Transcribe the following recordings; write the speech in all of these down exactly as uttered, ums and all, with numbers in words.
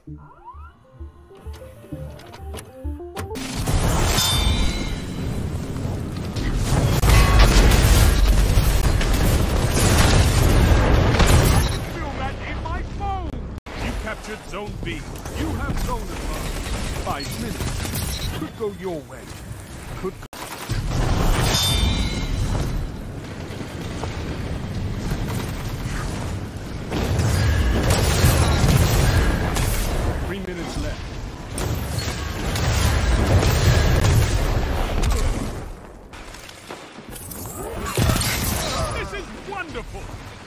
Captured Zone B. You have zone advantage. Five minutes. Could go your way. Could go. Three minutes left. This is wonderful!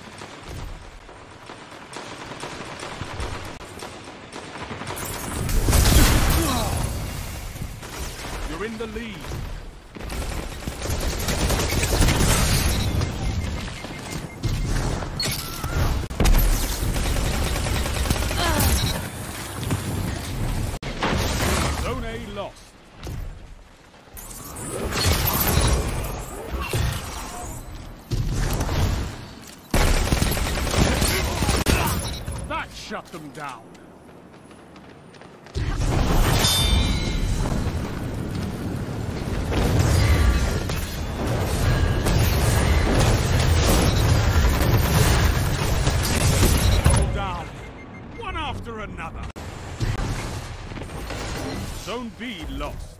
You're in the lead. Zone A lost. That shut them down. After another. Zone B lost.